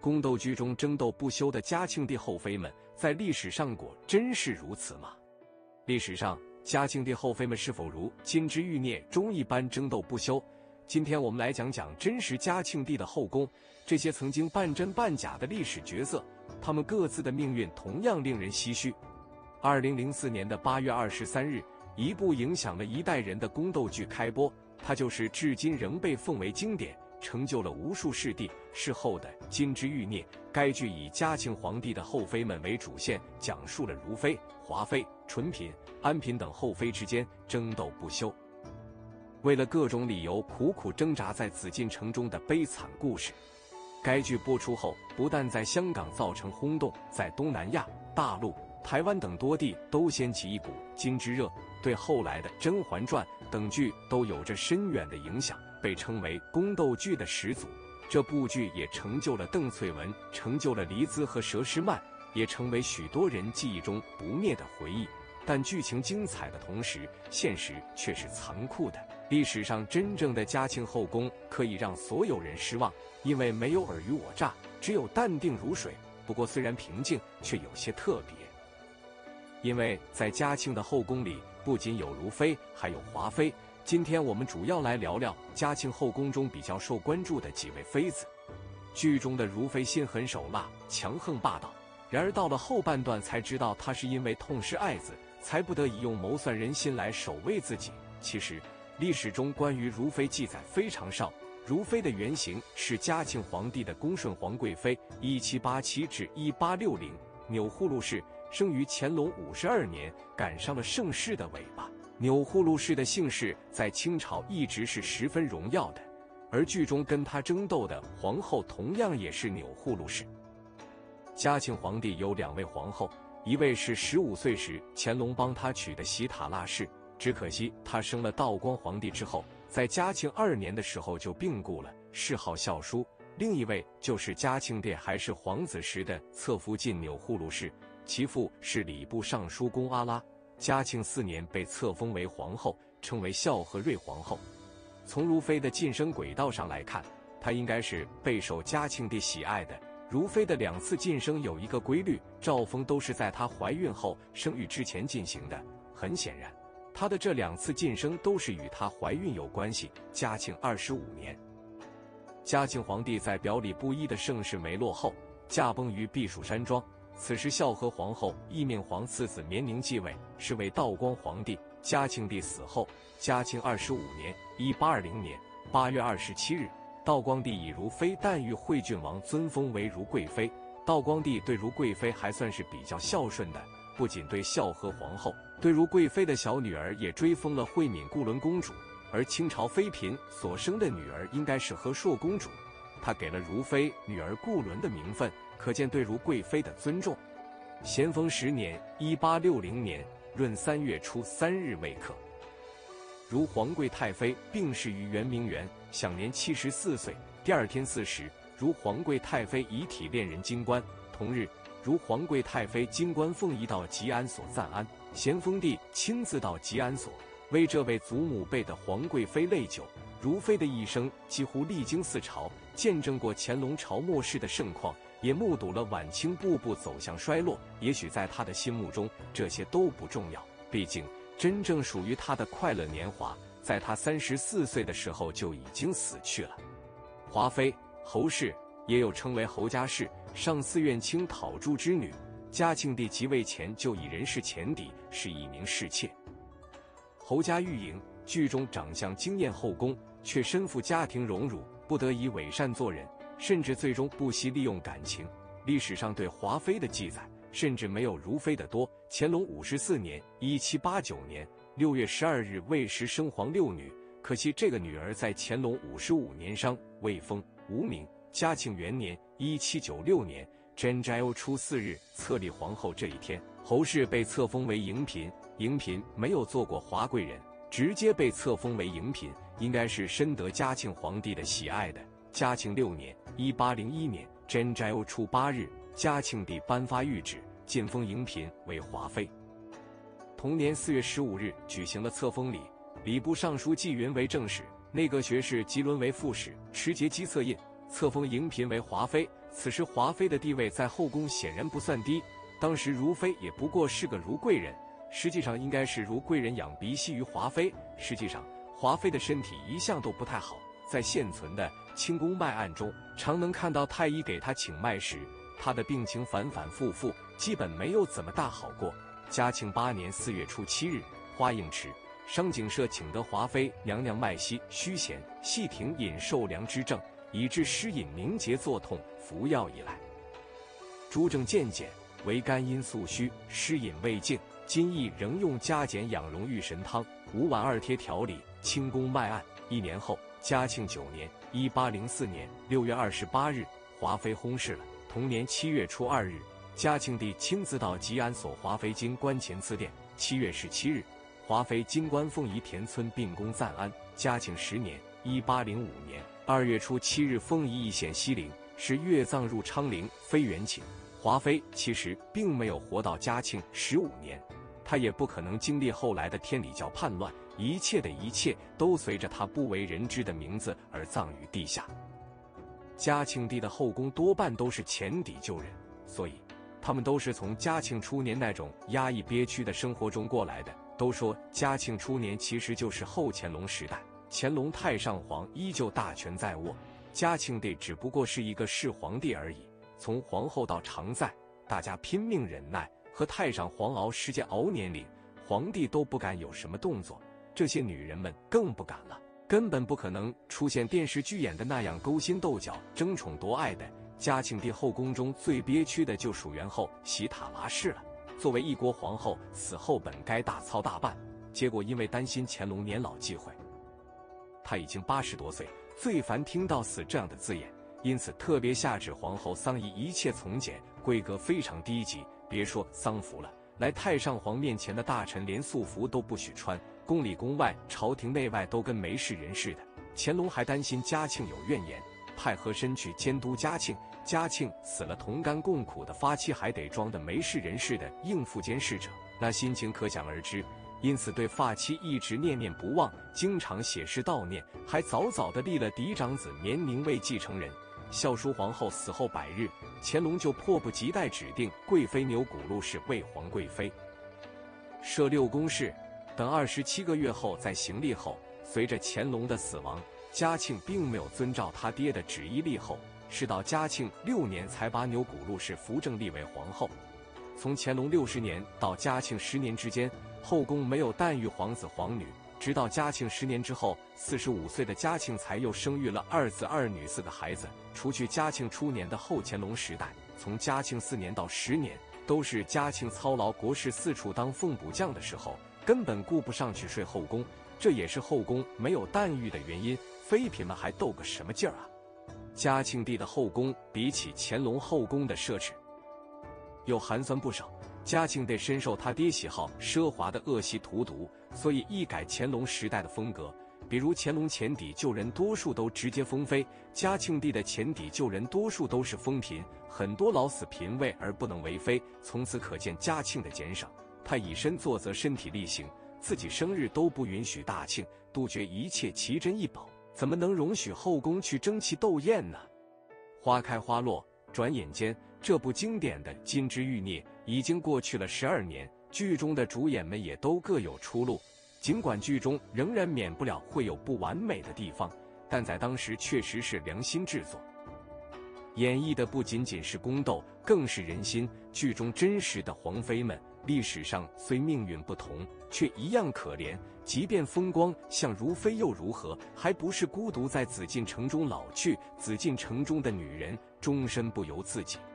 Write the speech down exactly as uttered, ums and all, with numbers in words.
宫斗剧中争斗不休的嘉庆帝后妃们，在历史上果真是如此吗？历史上，嘉庆帝后妃们是否如金枝玉孽中一般争斗不休？今天我们来讲讲真实嘉庆帝的后宫，这些曾经半真半假的历史角色，他们各自的命运同样令人唏嘘。二零零四年的八月二十三日，一部影响了一代人的宫斗剧开播，它就是至今仍被奉为经典，成就了无数视帝事后的《金枝玉孽》。该剧以嘉庆皇帝的后妃们为主线，讲述了如妃、华妃、纯嫔、安嫔等后妃之间争斗不休，为了各种理由苦苦挣扎在紫禁城中的悲惨故事。该剧播出后，不但在香港造成轰动，在东南亚、大陆、台湾等多地都掀起一股金枝热，对后来的《甄嬛传》等剧都有着深远的影响，被称为宫斗剧的始祖。这部剧也成就了邓萃雯，成就了黎姿和佘诗曼，也成为许多人记忆中不灭的回忆。但剧情精彩的同时，现实却是残酷的。历史上真正的嘉庆后宫可以让所有人失望，因为没有尔虞我诈，只有淡定如水。不过虽然平静，却有些特别。因为在嘉庆的后宫里，不仅有如妃，还有华妃。今天我们主要来聊聊嘉庆后宫中比较受关注的几位妃子。剧中的如妃心狠手辣，强横霸道，然而到了后半段才知道她是因为痛失爱子，才不得已用谋算人心来守卫自己。其实历史中关于如妃记载非常少，如妃的原型是嘉庆皇帝的恭顺皇贵妃，一七八七至一八六零，钮祜禄氏，生于乾隆五十二年，赶上了盛世的尾巴。钮祜禄氏的姓氏在清朝一直是十分荣耀的，而剧中跟他争斗的皇后同样也是钮祜禄氏。嘉庆皇帝有两位皇后，一位是十五岁时乾隆帮他娶的喜塔腊氏，只可惜他生了道光皇帝之后，在嘉庆二年的时候就病故了，谥号孝淑。另一位就是嘉庆帝还是皇子时的侧福晋钮祜禄氏，其父是礼部尚书公阿拉。嘉庆四年被册封为皇后，称为孝和瑞皇后。从如妃的晋升轨道上来看，她应该是备受嘉庆帝喜爱的。如妃的两次晋升有一个规律，诏封都是在她怀孕后生育之前进行的。很显然，她的这两次晋升都是与她怀孕有关系。嘉庆二十五年，嘉庆皇帝在表里不一的盛世没落后，驾崩于避暑山庄。此时孝和皇后义命皇次子绵宁继位，是为道光皇帝。嘉庆帝死后，嘉庆二十五年一八二零年八月二十七日，道光帝以如妃诞育惠郡王尊封为如贵妃。道光帝对如贵妃还算是比较孝顺的，不仅对孝和皇后，对如贵妃的小女儿也追封了惠敏固伦公主，而清朝妃嫔所生的女儿应该是和硕公主，他给了如妃女儿固伦的名分，可见对如贵妃的尊重。咸丰十年一八六零年闰三月初三日未刻，如皇贵太妃病逝于圆明园，享年七十四岁。第二天巳时，如皇贵太妃遗体殓人金棺。同日，如皇贵太妃金棺奉移到吉安所暂安。咸丰帝亲自到吉安所，为这位祖母辈的皇贵妃泪酒。如妃的一生几乎历经四朝，见证过乾隆朝末世的盛况，也目睹了晚清步步走向衰落。也许在他的心目中，这些都不重要，毕竟真正属于他的快乐年华，在他三十四岁的时候就已经死去了。华妃、侯氏，也有称为侯家氏，上寺院卿讨珠之女，嘉庆帝即位前就以人事前敌，是一名侍妾。侯家玉莹，剧中长相惊艳后宫，却身负家庭荣辱，不得已伪善做人，甚至最终不惜利用感情。历史上对华妃的记载甚至没有如妃的多。乾隆五十四年一七八九年六月十二日未时生皇六女，可惜这个女儿在乾隆五十五年伤，未封，无名。嘉庆元年一七九六年真斋酉初四日册立皇后，这一天侯氏被册封为迎嫔。迎嫔没有做过华贵人，直接被册封为迎嫔，应该是深得嘉庆皇帝的喜爱的。嘉庆六年一八零一年真斋酉初八日，嘉庆帝颁发谕旨，晋封迎嫔为华妃。同年四月十五日举行了册封礼，礼部尚书纪云为正使，内阁学士吉伦为副使，持节机册印，册封迎嫔为华妃。 此时华妃的地位在后宫显然不算低，当时如妃也不过是个如贵人，实际上应该是如贵人养鼻息于华妃。实际上华妃的身体一向都不太好，在现存的清宫脉案中，常能看到太医给她请脉时，她的病情反反复复，基本没有怎么大好过。嘉庆八年四月初七日，花映池，商景社请得华妃娘娘脉息虚弦，细停饮受凉之症，以致湿饮凝结作痛，服药以来，诸症渐减，为肝阴素虚，湿饮未尽。今亦仍用加减养荣玉神汤，五碗二贴调理清宫脉案。一年后，嘉庆九年（一八零四年）六月二十八日，华妃薨逝了。同年七月初二日，嘉庆帝亲自到吉安索华妃金棺前赐奠。七月十七日，华妃金棺奉仪田村病宫暂安。嘉庆十年（一八零五年）二月初七日，封仪义县西陵，是月葬入昌陵，非原寝。华妃其实并没有活到嘉庆十五年，她也不可能经历后来的天理教叛乱，一切的一切都随着她不为人知的名字而葬于地下。嘉庆帝的后宫多半都是前底旧人，所以他们都是从嘉庆初年那种压抑憋屈的生活中过来的。都说嘉庆初年其实就是后乾隆时代，乾隆太上皇依旧大权在握，嘉庆帝只不过是一个世皇帝而已。从皇后到常在，大家拼命忍耐，和太上皇熬时间熬年龄，皇帝都不敢有什么动作，这些女人们更不敢了，根本不可能出现电视剧演的那样勾心斗角、争宠夺爱的。嘉庆帝后宫中最憋屈的就属元后喜塔拉氏了。作为一国皇后，死后本该大操大办，结果因为担心乾隆年老忌讳，她已经八十多岁，最烦听到死这样的字眼，因此特别下旨皇后丧仪一切从简，规格非常低级。别说丧服了，来太上皇面前的大臣连素服都不许穿，宫里宫外朝廷内外都跟没事人似的。乾隆还担心嘉庆有怨言，派和珅去监督嘉庆，嘉庆死了同甘共苦的发妻还得装的没事人似的应付监视者，那心情可想而知。因此对发妻一直念念不忘，经常写诗悼念，还早早地立了嫡长子绵宁为继承人。孝淑皇后死后百日，乾隆就迫不及待指定贵妃钮钴禄氏为皇贵妃，设六宫事。等二十七个月后再行立后，随着乾隆的死亡，嘉庆并没有遵照他爹的旨意立后，是到嘉庆六年才把钮钴禄氏扶正立为皇后。从乾隆六十年到嘉庆十年之间，后宫没有诞育皇子皇女，直到嘉庆十年之后，四十五岁的嘉庆才又生育了二子二女四个孩子。除去嘉庆初年的后乾隆时代，从嘉庆四年到十年，都是嘉庆操劳国事四处当奉补将的时候，根本顾不上去睡后宫，这也是后宫没有诞育的原因。妃嫔们还斗个什么劲儿啊？嘉庆帝的后宫比起乾隆后宫的奢侈又寒酸不少。嘉庆帝深受他爹喜好奢华的恶习荼毒，所以一改乾隆时代的风格。比如乾隆前底旧人多数都直接封妃，嘉庆帝的前底旧人多数都是封嫔，很多老死嫔位而不能为妃。从此可见嘉庆的减省，他以身作则，身体力行，自己生日都不允许大庆，杜绝一切奇珍异宝，怎么能容许后宫去争奇斗艳呢？花开花落，转眼间，这部经典的《金枝欲孽》已经过去了十二年，剧中的主演们也都各有出路。尽管剧中仍然免不了会有不完美的地方，但在当时确实是良心制作，演绎的不仅仅是宫斗，更是人心。剧中真实的皇妃们，历史上虽命运不同，却一样可怜。即便风光像如妃又如何，还不是孤独在紫禁城中老去？紫禁城中的女人，终身不由自己。